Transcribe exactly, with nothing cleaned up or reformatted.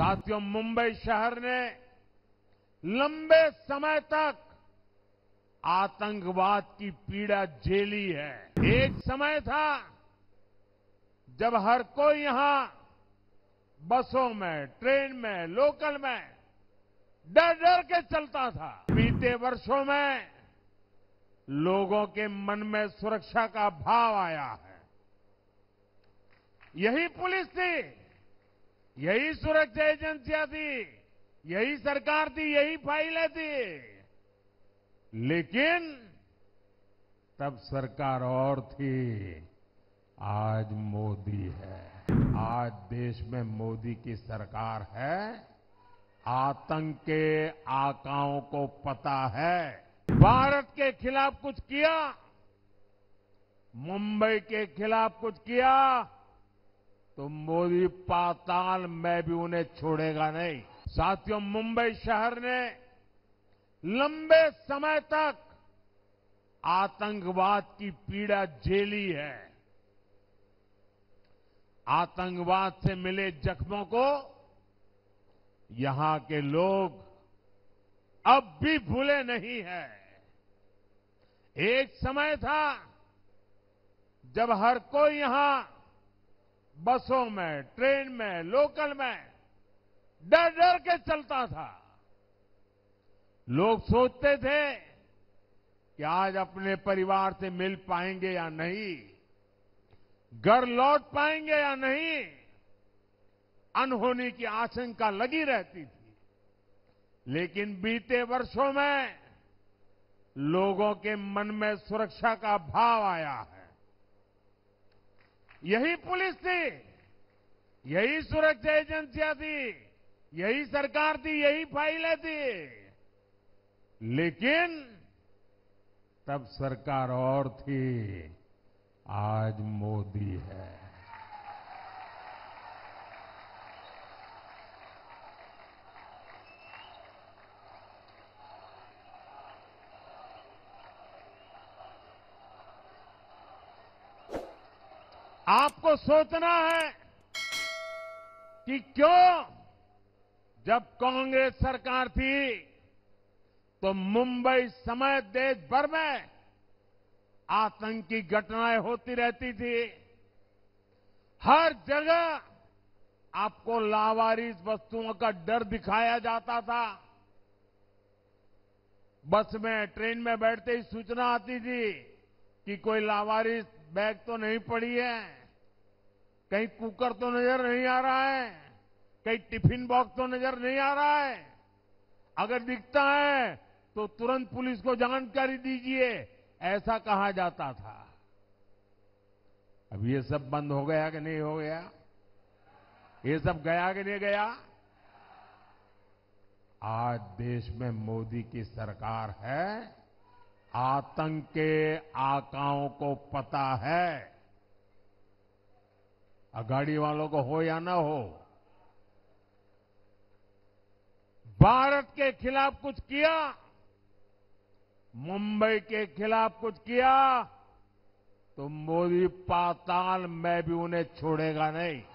साथियों, मुंबई शहर ने लंबे समय तक आतंकवाद की पीड़ा झेली है। एक समय था जब हर कोई यहां बसों में, ट्रेन में, लोकल में डर डर के चलता था। बीते वर्षों में लोगों के मन में सुरक्षा का भाव आया है। यही पुलिस थी, यही सुरक्षा एजेंसियां थी, यही सरकार थी, यही फाइलें थी। लेकिन तब सरकार और थी, आज मोदी है। आज देश में मोदी की सरकार है। आतंक के आकाओं को पता है। भारत के खिलाफ कुछ किया, मुंबई के खिलाफ कुछ किया, तो मोदी पाताल में भी उन्हें छोड़ेगा नहीं। साथियों, मुंबई शहर ने लंबे समय तक आतंकवाद की पीड़ा झेली है। आतंकवाद से मिले जख्मों को यहां के लोग अब भी भूले नहीं हैं। एक समय था जब हर कोई यहां बसों में, ट्रेन में, लोकल में डर डर के चलता था। लोग सोचते थे कि आज अपने परिवार से मिल पाएंगे या नहीं, घर लौट पाएंगे या नहीं, अनहोनी की आशंका लगी रहती थी। लेकिन बीते वर्षों में लोगों के मन में सुरक्षा का भाव आया है। यही पुलिस थी, यही सुरक्षा एजेंसियां थी, यही सरकार थी, यही फाइलें थी। लेकिन तब सरकार और थी, आज मोदी है। आपको सोचना है कि क्यों जब कांग्रेस सरकार थी तो मुंबई समेत देश भर में आतंकी घटनाएं होती रहती थी। हर जगह आपको लावारिस वस्तुओं का डर दिखाया जाता था। बस में, ट्रेन में बैठते ही सूचना आती थी कि कोई लावारिस बैग तो नहीं पड़ी है, कहीं कुकर तो नजर नहीं आ रहा है, कहीं टिफिन बॉक्स तो नजर नहीं आ रहा है। अगर दिखता है तो तुरंत पुलिस को जानकारी दीजिए, ऐसा कहा जाता था। अब ये सब बंद हो गया कि नहीं हो गया? ये सब गया कि नहीं गया? आज देश में मोदी की सरकार है। आतंक के आकाओं को पता है। अगाड़ी वालों को हो या ना हो, भारत के खिलाफ कुछ किया, मुंबई के खिलाफ कुछ किया, तो मोदी पाताल में भी उन्हें छोड़ेगा नहीं।